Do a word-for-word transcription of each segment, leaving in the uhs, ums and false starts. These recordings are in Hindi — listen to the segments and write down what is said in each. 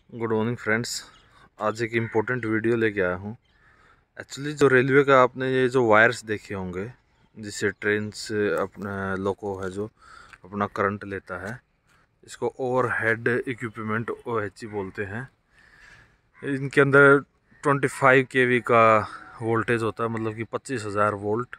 Good morning friends. आज एक इम्पोर्टेंट वीडियो लेके आया हूँ। एक्चुअली जो रेलवे का आपने ये जो वायर्स देखे होंगे जिससे ट्रेन से अपना लोको है जो अपना करंट लेता है, इसको overhead equipment O H E बोलते हैं। इनके अंदर पच्चीस केवी का वोल्टेज होता है, मतलब कि पच्चीस हज़ार वोल्ट।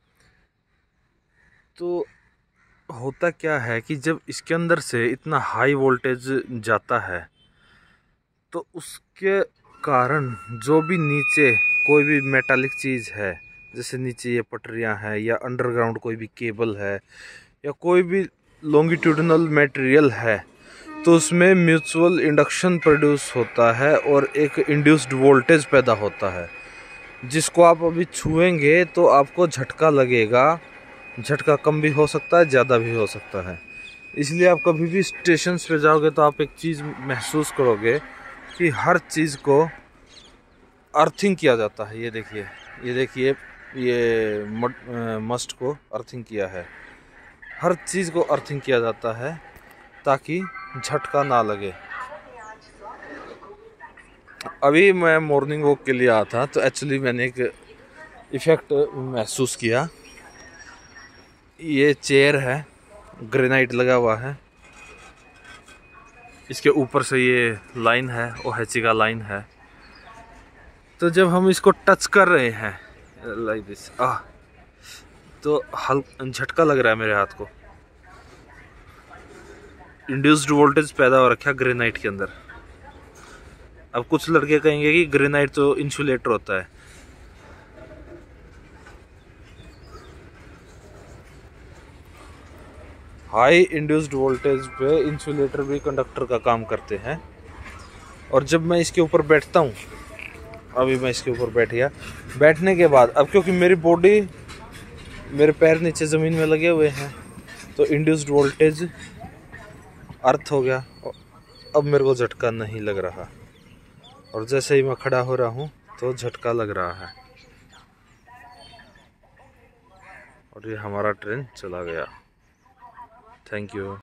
तो होता क्या है कि जब इसके अंदर से इतना हाई वोल्टेज जाता है तो उसके कारण जो भी नीचे कोई भी मेटालिक चीज़ है, जैसे नीचे ये पटरियां हैं या अंडरग्राउंड कोई भी केबल है या कोई भी लॉन्गिट्यूडिनल मटेरियल है, तो उसमें म्यूचुअल इंडक्शन प्रोड्यूस होता है और एक इंड्यूस्ड वोल्टेज पैदा होता है, जिसको आप अभी छुएंगे तो आपको झटका लगेगा। झटका कम भी हो सकता है, ज़्यादा भी हो सकता है। इसलिए आप कभी भी स्टेशन पे जाओगे तो आप एक चीज़ महसूस करोगे कि हर चीज़ को अर्थिंग किया जाता है। ये देखिए, ये देखिए, ये मस्ट को अर्थिंग किया है। हर चीज़ को अर्थिंग किया जाता है ताकि झटका ना लगे। अभी मैं मॉर्निंग वॉक के लिए आया था तो एक्चुअली मैंने एक इफ़ेक्ट महसूस किया। ये चेयर है, ग्रेनाइट लगा हुआ है, इसके ऊपर से ये लाइन है, ओ एच ई का लाइन है। तो जब हम इसको टच कर रहे हैं लाइक दिस, आ तो हल्का झटका लग रहा है मेरे हाथ को। इंड्यूस्ड वोल्टेज पैदा हो रखा है ग्रेनाइट के अंदर। अब कुछ लड़के कहेंगे कि ग्रेनाइट तो इंसुलेटर होता है। हाई इंड्यूस्ड वोल्टेज पे इंसुलेटर भी कंडक्टर का काम करते हैं। और जब मैं इसके ऊपर बैठता हूँ, अभी मैं इसके ऊपर बैठ गया, बैठने के बाद अब क्योंकि मेरी बॉडी, मेरे पैर नीचे ज़मीन में लगे हुए हैं, तो इंड्यूस्ड वोल्टेज अर्थ हो गया। अब मेरे को झटका नहीं लग रहा, और जैसे ही मैं खड़ा हो रहा हूँ तो झटका लग रहा है। और ये हमारा ट्रेन चला गया। Thank you.